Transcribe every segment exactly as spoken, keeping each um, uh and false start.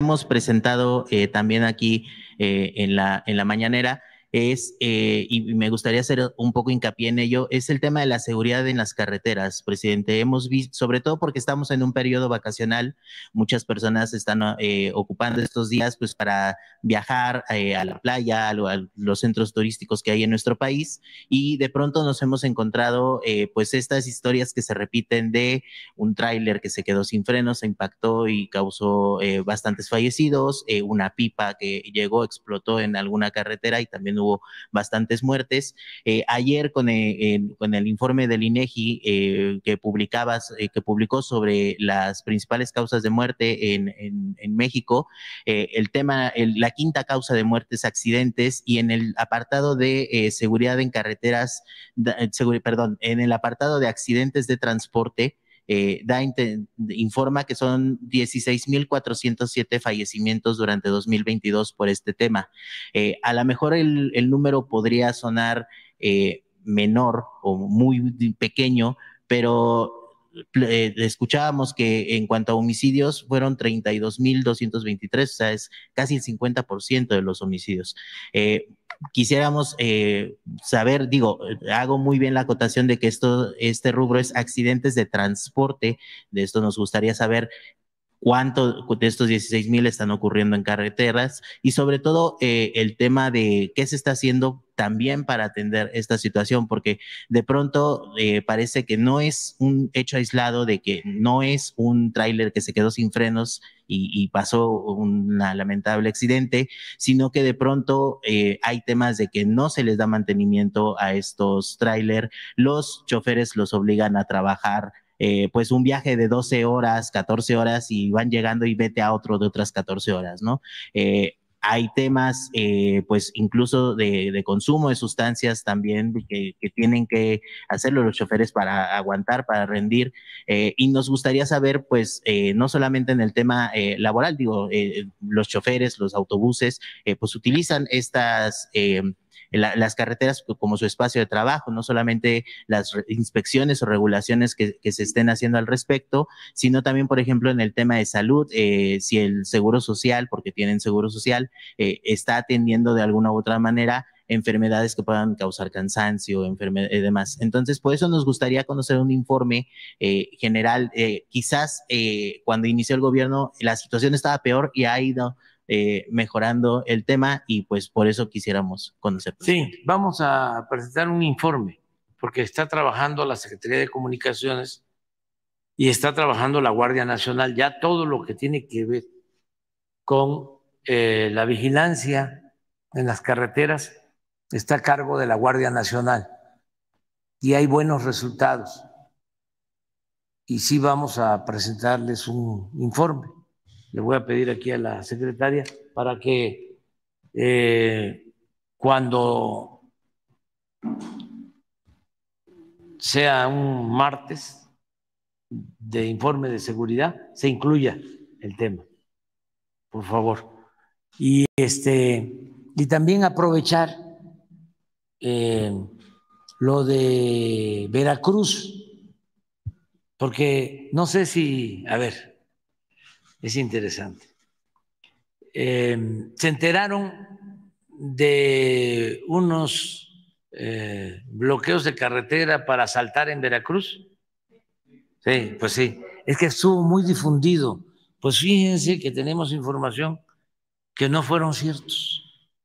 hemos presentado eh, también aquí eh, en la, en la mañanera, es, eh, y me gustaría hacer un poco hincapié en ello, es el tema de la seguridad en las carreteras, presidente. Hemos visto, sobre todo porque estamos en un periodo vacacional, muchas personas están eh, ocupando estos días pues para viajar eh, a la playa, a, lo, a, los centros turísticos que hay en nuestro país, y de pronto nos hemos encontrado eh, pues estas historias que se repiten de un tráiler que se quedó sin frenos, se impactó y causó eh, bastantes fallecidos, eh, una pipa que llegó, explotó en alguna carretera y también hubo bastantes muertes. Eh, ayer con, eh, con, el informe del INEGI eh, que publicabas, eh, que publicó sobre las principales causas de muerte en, en, en México, eh, el tema, el, la quinta causa de muerte es accidentes, y en el apartado de eh, seguridad en carreteras, de, segura, perdón, en el apartado de accidentes de transporte, Eh, da, informa que son dieciséis mil cuatrocientos siete fallecimientos durante dos mil veintidós por este tema. Eh, a lo mejor el, el número podría sonar eh, menor o muy pequeño, pero eh, escuchábamos que en cuanto a homicidios fueron treinta y dos mil doscientos veintitrés, o sea, es casi el cincuenta por ciento de los homicidios. Eh, quisiéramos eh, saber, digo, hago muy bien la acotación de que esto, este rubro es accidentes de transporte, de esto nos gustaría saber cuánto de estos dieciséis mil están ocurriendo en carreteras, y sobre todo eh, el tema de qué se está haciendo también para atender esta situación, porque de pronto eh, parece que no es un hecho aislado, de que no es un tráiler que se quedó sin frenos y, y pasó un lamentable accidente, sino que de pronto eh, hay temas de que no se les da mantenimiento a estos tráiler, los choferes los obligan a trabajar Eh, pues un viaje de doce horas, catorce horas, y van llegando y vete a otro de otras catorce horas, ¿no? Eh, hay temas, eh, pues incluso de, de consumo de sustancias también que, que tienen que hacerlo los choferes para aguantar, para rendir, eh, y nos gustaría saber, pues, eh, no solamente en el tema eh, laboral, digo, eh, los choferes, los autobuses, eh, pues utilizan estas... Eh, La, las carreteras como su espacio de trabajo, no solamente las inspecciones o regulaciones que, que se estén haciendo al respecto, sino también, por ejemplo, en el tema de salud, eh, si el seguro social, porque tienen seguro social, eh, está atendiendo de alguna u otra manera enfermedades que puedan causar cansancio y eh, demás. Entonces, por eso nos gustaría conocer un informe eh, general. Eh, quizás eh, cuando inició el gobierno la situación estaba peor y ha ido Eh, mejorando el tema, y pues por eso quisiéramos conocer. Sí, vamos a presentar un informe, porque está trabajando la Secretaría de Comunicaciones y está trabajando la Guardia Nacional, ya todo lo que tiene que ver con eh, la vigilancia en las carreteras está a cargo de la Guardia Nacional y hay buenos resultados. Y sí vamos a presentarles un informe. Le voy a pedir aquí a la secretaria para que eh, cuando sea un martes de informe de seguridad se incluya el tema, por favor. Y este y también aprovechar eh, lo de Veracruz, porque no sé si, a ver, es interesante. Eh, se enteraron de unos eh, bloqueos de carretera para asaltar en Veracruz. Sí, pues sí, es que estuvo muy difundido. Pues fíjense que tenemos información que no fueron ciertos.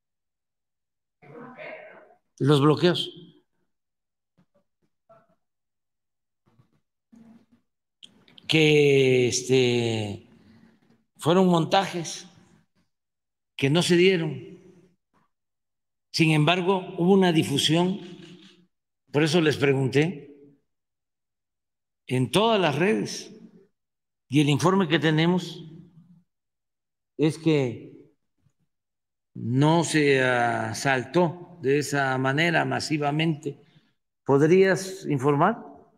Los bloqueos. Que este, fueron montajes que no se dieron. Sin embargo, hubo una difusión, por eso les pregunté, en todas las redes. Y el informe que tenemos es que no se asaltó de esa manera masivamente. ¿Podrías informar?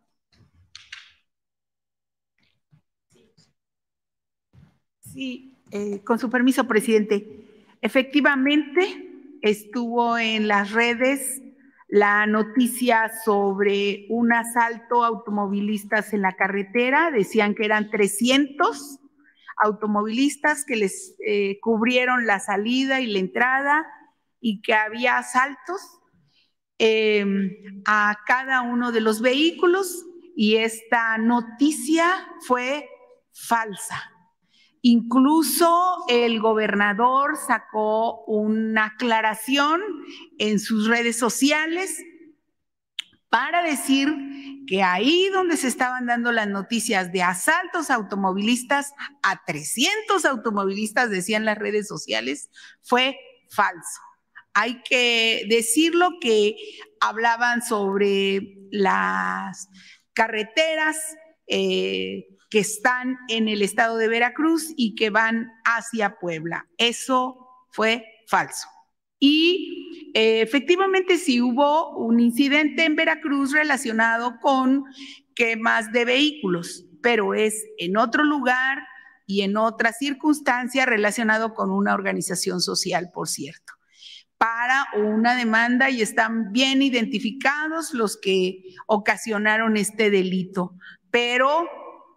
Sí, eh, con su permiso, presidente. Efectivamente, estuvo en las redes la noticia sobre un asalto a automovilistas en la carretera. Decían que eran trescientos. automovilistas que les eh, cubrieron la salida y la entrada y que había asaltos eh, a cada uno de los vehículos, y esta noticia fue falsa. Incluso el gobernador sacó una aclaración en sus redes sociales para decir que ahí donde se estaban dando las noticias de asaltos a automovilistas, a trescientos automovilistas, decían las redes sociales, fue falso. Hay que decirlo que hablaban sobre las carreteras eh, que están en el estado de Veracruz y que van hacia Puebla. Eso fue falso. Y eh, efectivamente sí hubo un incidente en Veracruz relacionado con quemas de vehículos, pero es en otro lugar y en otra circunstancia relacionado con una organización social, por cierto, para una demanda, y están bien identificados los que ocasionaron este delito. Pero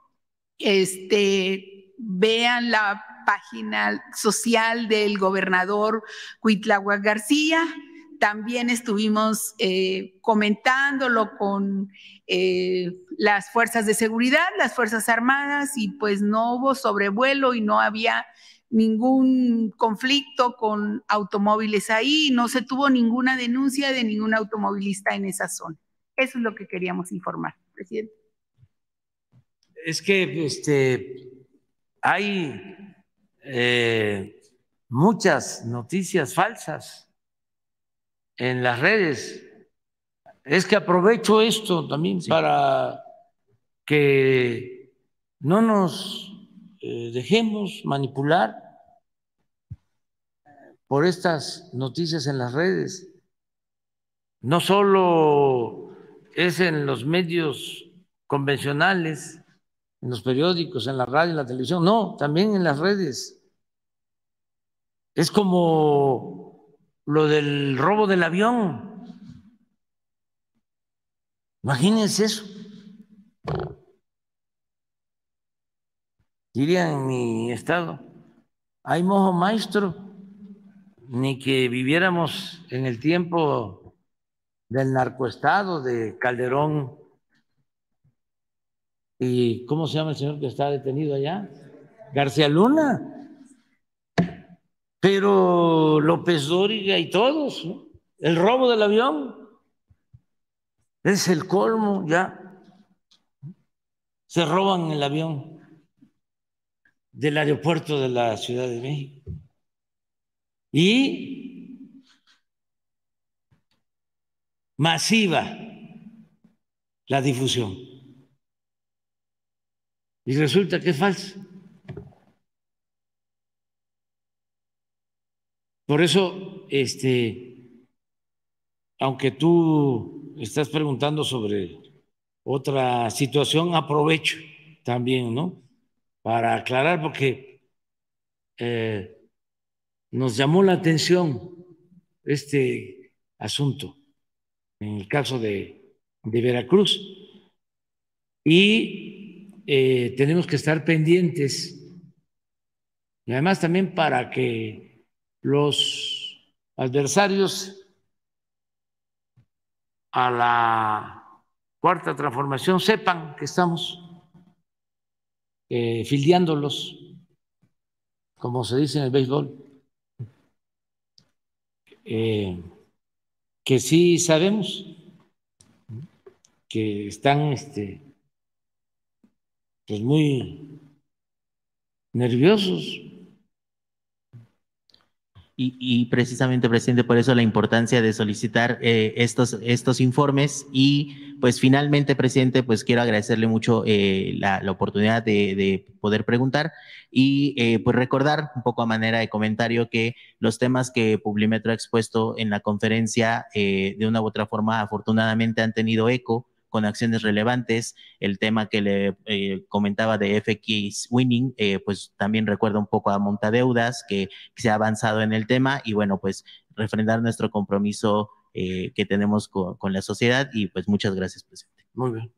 este, vean la página social del gobernador Cuitláhuac García. También estuvimos eh, comentándolo con eh, las fuerzas de seguridad, las Fuerzas Armadas, y pues no hubo sobrevuelo y no había ningún conflicto con automóviles ahí, no se tuvo ninguna denuncia de ningún automovilista en esa zona. Eso es lo que queríamos informar, presidente. Es que este, hay eh, muchas noticias falsas en las redes. Es que aprovecho esto también sí, para que no nos eh, dejemos manipular por estas noticias en las redes. No solo es en los medios convencionales, en los periódicos, en la radio, en la televisión, no, también en las redes. Es como lo del robo del avión. Imagínense eso. Diría en mi estado, hay mojo maestro, ni que viviéramos en el tiempo del narcoestado de Calderón. ¿Y cómo se llama el señor que está detenido allá? García Luna. Pero López Dóriga y todos, ¿no? El robo del avión es el colmo ya. Se roban el avión del aeropuerto de la Ciudad de México. Y masiva la difusión. Y resulta que es falso. Por eso, este, aunque tú estás preguntando sobre otra situación, aprovecho también, ¿no? Para aclarar, porque eh, nos llamó la atención este asunto en el caso de, de Veracruz. Y eh, tenemos que estar pendientes, y además también para que los adversarios a la Cuarta Transformación sepan que estamos eh, fildeándolos, como se dice en el béisbol, eh, que sí sabemos que están este, pues muy nerviosos. Y, y precisamente, presidente, por eso la importancia de solicitar eh, estos, estos informes. Y pues finalmente, presidente, pues quiero agradecerle mucho eh, la, la oportunidad de, de poder preguntar y eh, pues recordar un poco a manera de comentario que los temas que Publimetro ha expuesto en la conferencia eh, de una u otra forma afortunadamente han tenido eco con acciones relevantes. El tema que le eh, comentaba de F X Winning, eh, pues también recuerda un poco a Montadeudas, que, que se ha avanzado en el tema, y bueno, pues refrendar nuestro compromiso eh, que tenemos con, con la sociedad. Y pues muchas gracias, presidente. Muy bien.